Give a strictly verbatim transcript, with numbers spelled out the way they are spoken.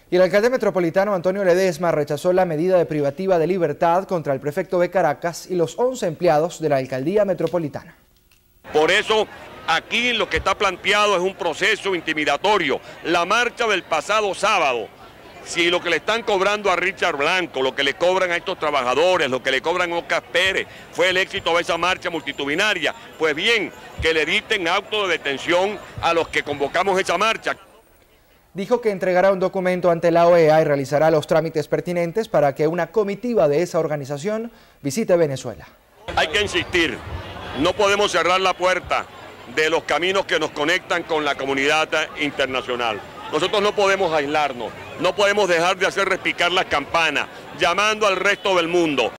Y el alcalde metropolitano Antonio Ledesma rechazó la medida de privativa de libertad contra el prefecto de Caracas y los once empleados de la alcaldía metropolitana. Por eso, aquí lo que está planteado es un proceso intimidatorio. La marcha del pasado sábado, si lo que le están cobrando a Richard Blanco, lo que le cobran a estos trabajadores, lo que le cobran a Oscar Pérez, fue el éxito de esa marcha multitudinaria, pues bien, que le dicten auto de detención a los que convocamos esa marcha. Dijo que entregará un documento ante la O E A y realizará los trámites pertinentes para que una comitiva de esa organización visite Venezuela. Hay que insistir, no podemos cerrar la puerta de los caminos que nos conectan con la comunidad internacional. Nosotros no podemos aislarnos, no podemos dejar de hacer repicar las campanas, llamando al resto del mundo.